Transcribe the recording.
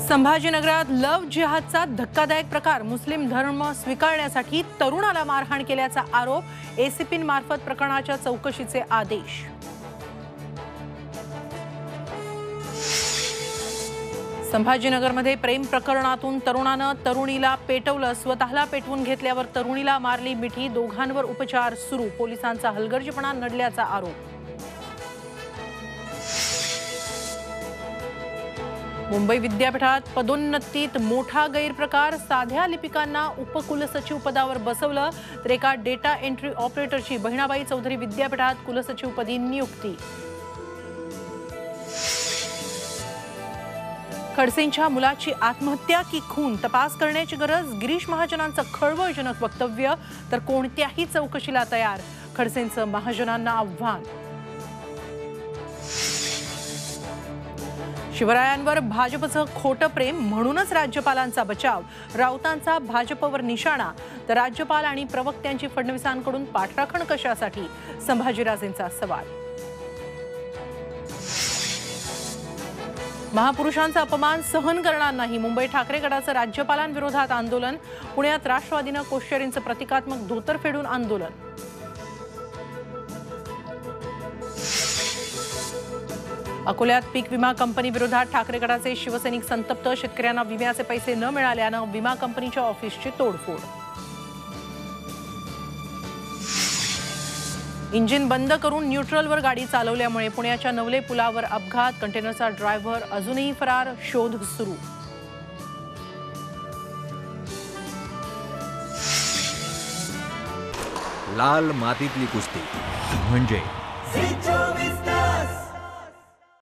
संभाजीनगरात love जिहादचा धक्कादायक प्रकार, मुस्लिम धर्म स्वीकारण्यासाठी तरुणाला मारहाण केल्याचा आरोप, एसीपींमार्फत प्रकरणाच्या चौकशीचे आदेश. संभाजीनगरमध्ये प्रेम प्रकरणातून तरुणानं तरुणीला पेटवलं, स्वतःला पेटवून घेतल्यावर तरुणीला मारली मिठी, दोघांवर उपचार सुरू, पोलिसांचा हलगर्जीपणा नडल्याचा आरोप. मुंबई विद्यापीठात पदोन्नतीत मोठा गैरप्रकार, साध्या लिपिकांना उपकुलसचिव पदावर बसवलं, तर एका डेटा एंट्री ऑपरेटरची बहिणाबाई चौधरी विद्यापीठात कुलसचिवपदी नियुक्ती. खडसेंच्या मुलाची आत्महत्या की खून, तपास करण्याची गरज, गिरीश महाजनांचं खळबळजनक वक्तव्य, तर कोणत्याही चौकशीला तयार, खडसेंचं महाजनांना आव्हान. शिवरायांवर भाजपचं खोटं प्रेम म्हणूनच राज्यपालांचा बचाव, राऊतांचा भाजपवर निशाणा, तर राज्यपाल आणि प्रवक्त्यांची फडणवीसांकडून पाठराखण कशासाठी, संभाजीराजेंचा सवाल. महापुरुषांचा अपमान सहन करणार नाही, मुंबई ठाकरे गटाचं राज्यपालांविरोधात आंदोलन, पुण्यात राष्ट्रवादीनं कोश्यारींचं प्रतिकात्मक धोतर फेडून आंदोलन. अकोल्यात पीक विमा कंपनी विरोधात ठाकरे गटाचे शिवसैनिक संतप्त, शेतकऱ्यांना विम्याचे पैसे न मिळाल्यानं विमा कंपनीच्या ऑफिसची तोडफोड. इंजिन बंद करून न्यूट्रलवर गाडी चालवल्यामुळे पुण्याच्या नवले पुलावर अपघात, कंटेनरचा ड्रायव्हर अजूनही फरार, शोध सुरू. लाल मातीतली कुस्ती म्हणजे